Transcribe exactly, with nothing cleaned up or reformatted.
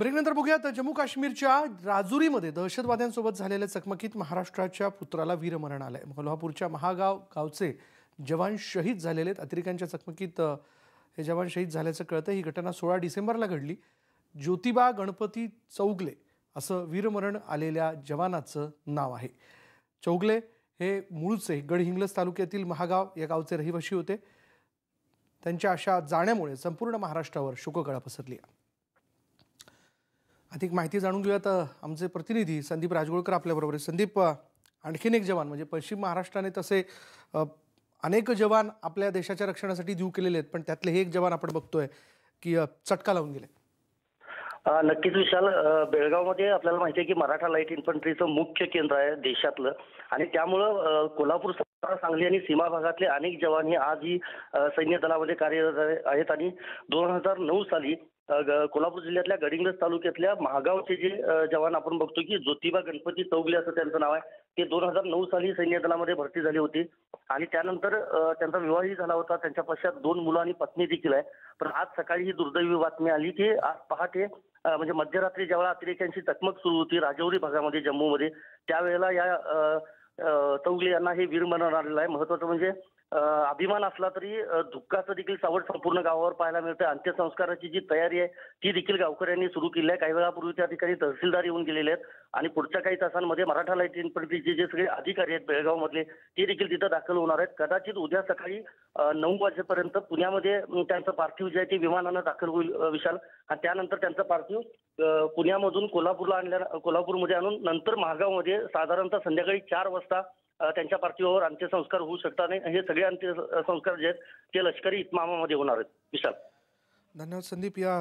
ब्रेकनंतर बघूयात जम्मू काश्मीरच्या राजुरीमध्ये दहशतवाद्यांसोबत झालेल्या चकमकीत महाराष्ट्राच्या पुत्राला वीरमरण आलंय। कोल्हापूरच्या महागाव गावचे जवान शहीद झालेले आहेत। अतिरेक्यांच्या चकमकीत हे जवान शहीद झाल्याचं कळतं। ही घटना सोळा डिसेंबरला घडली। ज्योतिबा गणपती चौगले असं वीरमरण आलेल्या जवानाचं नाव आहे। चौगले हे मूळचे गडहिंग्लज तालुक्यातील महागाव या गावचे रहिवासी होते। त्यांच्या अशा जाण्यामुळे संपूर्ण महाराष्ट्रावर शोककळा पसरली आहे। अधिक माहिती जाणून घेऊयात आमचे प्रतिनिधी संदीप राजगोळकर आपल्याबरोबर आहे। संदीप, आणखीन एक जवान म्हणजे पश्चिम महाराष्ट्राने तसे अनेक जवान आपल्या देशाच्या रक्षणासाठी जीव केलेले आहेत, पण त्यातले हे एक जवान आपण बघतोय की चटका लावून गेले। नक्कीच विशाल, बेळगावमध्ये आपल्याला माहिती आहे की मराठा लाईट इन्फंट्रीचं मुख्य केंद्र आहे देशातलं, आणि त्यामुळं कोल्हापूर, सांगली आणि सीमा भागातले अनेक जवान हे आजही सैन्य दलामध्ये कार्यरत आहेत। आणि दोन हजार नऊ साली कोल्हापूर जिल्ह्यातल्या गडिंग्लज तालुक्यातल्या महागावचे जे जवान आपण बघतो की ज्योतिबा गणपती चौगले असं त्यांचं नाव आहे, ते दोन हजार नऊ साली सैन्य दलामध्ये भरती झाली होती आणि त्यानंतर त्यांचा विवाहही झाला होता। त्यांच्या पश्चात दोन मुलं आणि पत्नी देखील आहे। पण आज सकाळी ही दुर्दैवी बातमी आली की आज पहाटे म्हणजे मध्यरात्री ज्यावेळेला अतिरेक्यांची चकमक सुरू होती राजौरी भागामध्ये जम्मूमध्ये, त्यावेळेला या चौगले यांना हे वीरमरण आलेलं आहे। महत्वाचं म्हणजे अभिमान असला तरी दुःखाचं देखील सावट संपूर्ण गावावर पाहायला मिळतं। अंत्यसंस्काराची जी तयारी आहे ती देखील गावकऱ्यांनी सुरू केली आहे। काही वेळापूर्वी त्या ठिकाणी तहसीलदार येऊन गेलेले आहेत आणि पुढच्या काही तासांमध्ये मराठा लाईट इन्फंट्रीचे जे सगळे अधिकारी आहेत बेळगावमधले ते देखील तिथं दाखल होणार आहेत। कदाचित उद्या सकाळी नऊ वाजेपर्यंत पुण्यामध्ये त्यांचं पार्थिव जे आहे ते विमानानं दाखल होईल विशाल, आणि त्यानंतर त्यांचं पार्थिव पुण्यामधून कोल्हापूरला आणल्या कोल्हापूरमध्ये आणून नंतर महागावमध्ये साधारणतः संध्याकाळी चार वाजता त्यांच्या पार्थिवावर अंत्यसंस्कार होऊ शकतात। आणि हे सगळे अंत्यसंस्कार जे आहेत ते लष्करी इतमामामध्ये होणार आहेत विशाल। धन्यवाद संदीप। या